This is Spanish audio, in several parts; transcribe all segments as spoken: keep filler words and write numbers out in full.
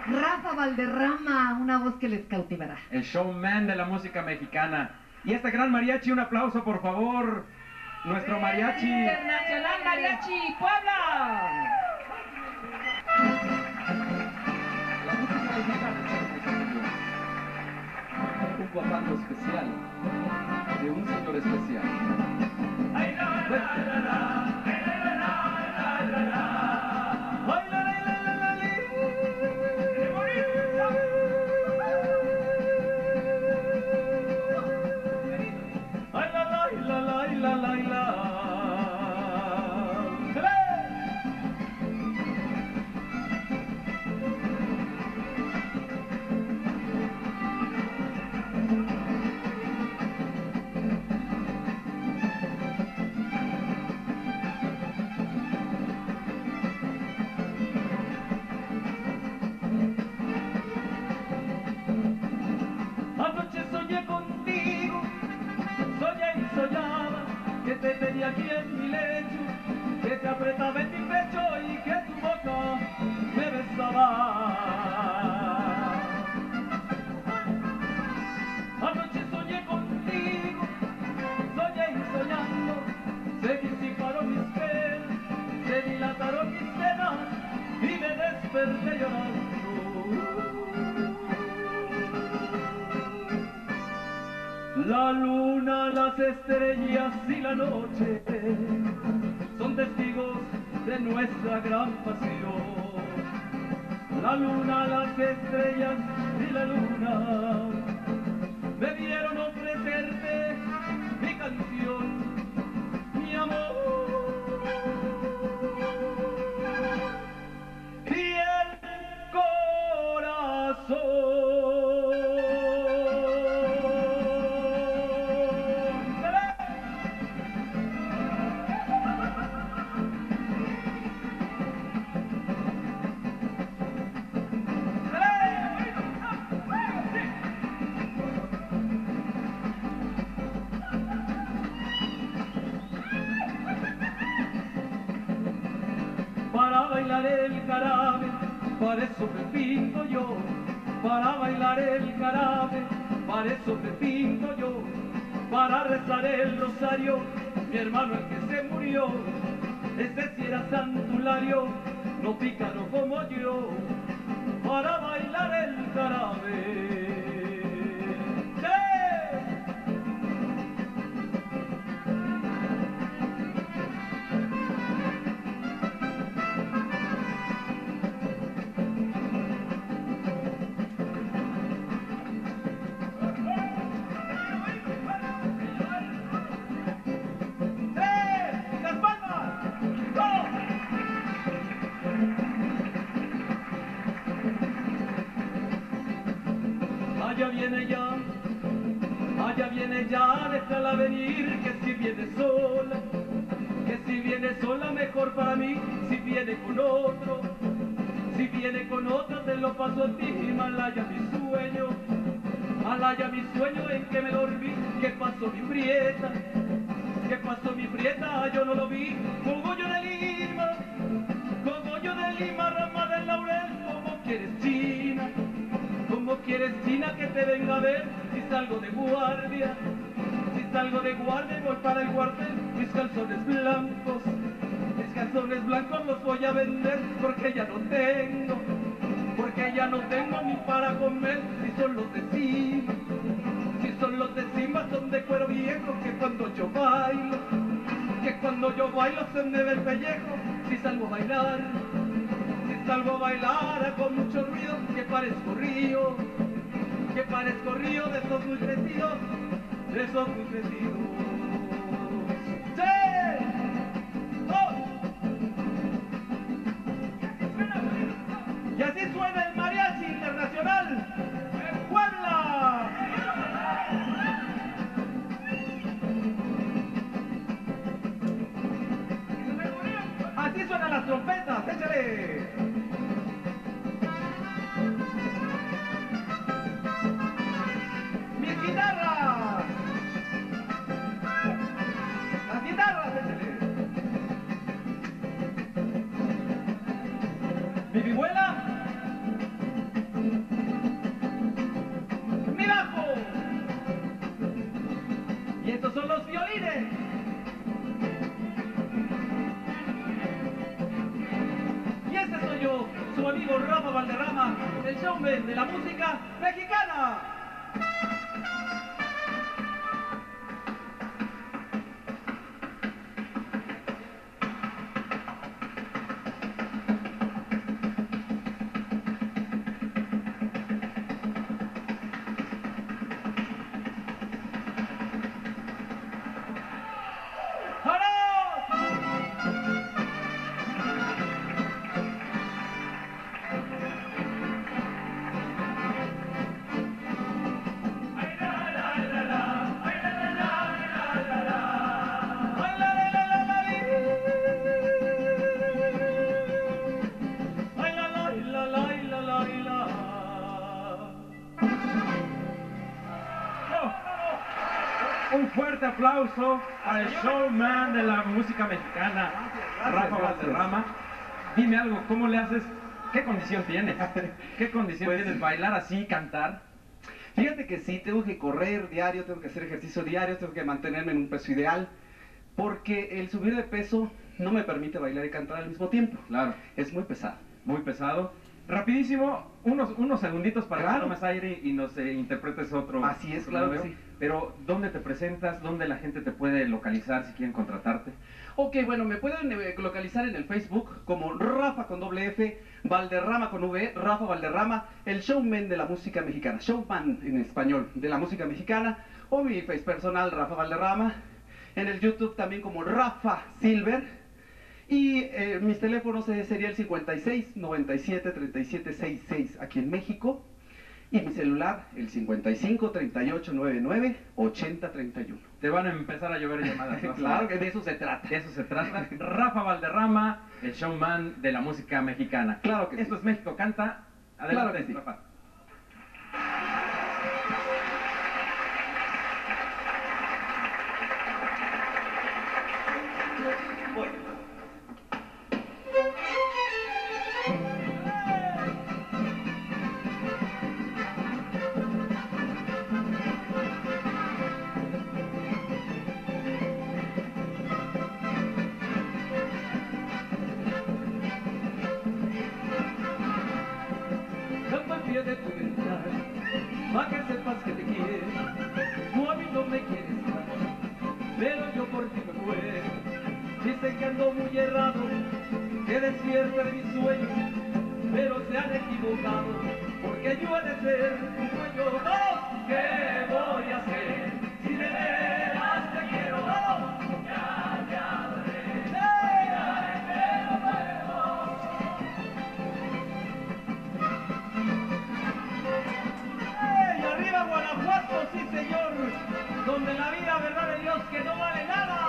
Rafa Valderrama, una voz que les cautivará. El showman de la música mexicana. Y este gran mariachi, un aplauso por favor. Nuestro mariachi. Internacional Mariachi Puebla. La música mexicana es un guapango especial de un señor especial. Anoche soñé contigo, soñé y soñaba que te tenía aquí en mi lecho, que te apretaba en mi pecho y que tu boca me besaba. Anoche soñé contigo, soñé y soñando, se disiparon mis penas, se dilataron mis penas y me desperté llorando. La luna, las estrellas y la noche son testigos de nuestra gran pasión. La luna, las estrellas y la luna me dieron ofrecerte mi canción, mi amor. Y el corazón. Para bailar el jarabe, para eso me pinto yo. Para bailar el jarabe, para eso me pinto yo. Para rezar el rosario, mi hermano el que se murió. Ese sí era santulario, no pícaro como yo. Para bailar el jarabe. Allá viene ya, allá viene ya, déjala venir, que si viene sola, que si viene sola mejor para mí, si viene con otro, si viene con otro te lo paso a ti, Malaya mi sueño, Malaya mi sueño en que me dormí, que pasó mi prieta, que pasó mi prieta, yo no lo vi, cogollo de Lima, cogollo de Lima, rama del laurel, como quieres China. ¿Cómo quieres, China, que te venga a ver si salgo de guardia? Si salgo de guardia y voy para el cuartel, mis calzones blancos, mis calzones blancos los voy a vender porque ya no tengo, porque ya no tengo ni para comer, si son los de cima, si son los de cima son de cuero viejo, que cuando yo bailo, que cuando yo bailo se me ve el pellejo, si salgo a bailar. Salgo a bailar con mucho ruido, que parezco río, que parezco río de esos muy crecidos, de esos muy crecidos. ¡Sí! ¡Oh! Y así suena el Mariachi Internacional en Puebla. Así suenan las trompetas, échale. Guitarra. Valderrama, el showman de la música mexicana. Un fuerte aplauso para el showman de la música mexicana, Rafa Valderrama. Dime algo, ¿cómo le haces? ¿Qué condición tienes? ¿Qué condición Pues, tienes? ¿Bailar así, cantar? Fíjate que sí, tengo que correr diario, tengo que hacer ejercicio diario, tengo que mantenerme en un peso ideal, porque el subir de peso no me permite bailar y cantar al mismo tiempo. Claro, Es muy pesado. muy pesado. Rapidísimo, unos, unos segunditos para Claro. que tomes aire y nos eh, interpretes otro. Así es, otro claro que nuevo. sí. Pero, ¿dónde te presentas? ¿Dónde la gente te puede localizar si quieren contratarte? Ok, bueno, me pueden eh, localizar en el Facebook como Rafa con doble F, Valderrama con V, Rafa Valderrama, el showman de la música mexicana, showman en español de la música mexicana, o mi face personal, Rafa Valderrama, en el YouTube también como Rafa Silver, y eh, mis teléfonos eh, sería el cincuenta y seis, noventa y siete, treinta y siete, sesenta y seis aquí en México, y mi celular el cincuenta y cinco, treinta y ocho, noventa y nueve, ochenta, treinta y uno. Te van a empezar a llover llamadas. ¿no? Claro que de eso se trata. De eso se trata. Rafa Valderrama, el showman de la música mexicana. Claro que sí. Esto es México Canta. Adelante, Claro que sí. Rafa. Voy. Canto al pie de tu ventana, pa' que sepas que te quiero. Tú a mí no me quieres tanto, pero yo por ti me muero. Dicen que ando muy errado, que despierto de mis sueños, pero se han equivocado, porque yo he de ser tu dueño. ¡Oh! ¿Qué voy a hacer si de veras te quiero? ¡Oh! Ya te adoré, ¡hey! Pero luego. ¡Ey! ¡Arriba Guanajuato, sí señor! Donde la vida, verdad de Dios, que no vale nada.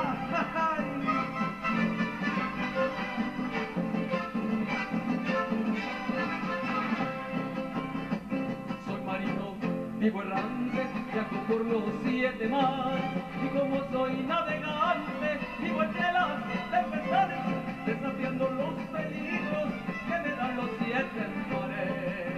Soy marino, vivo errante, viajo por los siete mares, y como soy navegante, vivo entre las tempestades, desafiando los peligros que me dan los siete mares.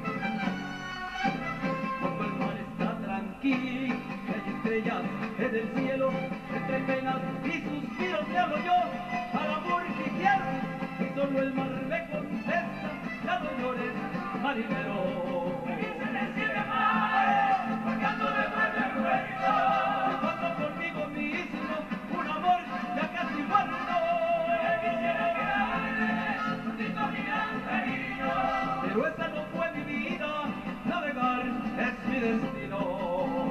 Cuando el mar está tranquilo, hay estrellas en el cielo, entre penas y suspiros te hablo yo, al amor que quiero, y solo el mar me contesta, ya no llores, marinero. Y se le siente mal, porque ando de vuelta en vuelta, cuando conmigo mismo, un amor ya casi muerto. Yo quisiera quedarme contigo, mi gran cariño, pero esa no fue mi vida, navegar es mi destino.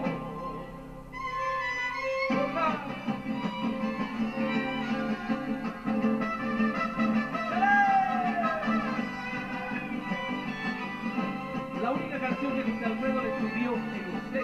La única canción que Luis Alfredo le escribió en usted.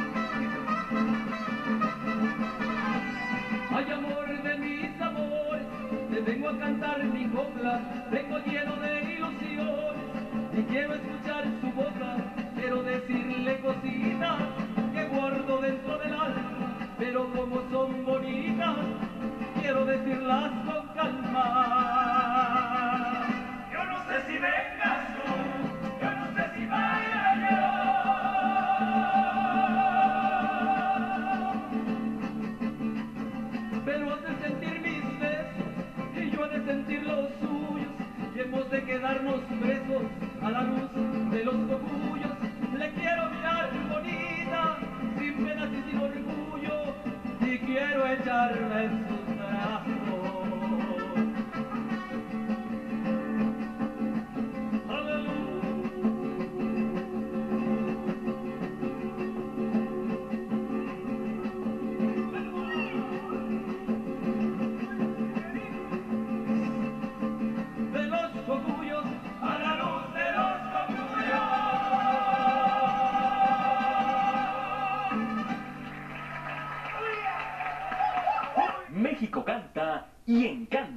Ay, amor de mis amores, te vengo a cantar mi copla, vengo lleno de ilusiones y quiero escuchar su boca, quiero decirle cositas que guardo dentro del alma, pero como son bonitas, quiero decirlas con calma. Yo no sé si vengas tú, yo no sé si vaya yo, pero has de sentir mis besos y yo he de sentir los suyos, y hemos de quedarnos presos a la y encanta.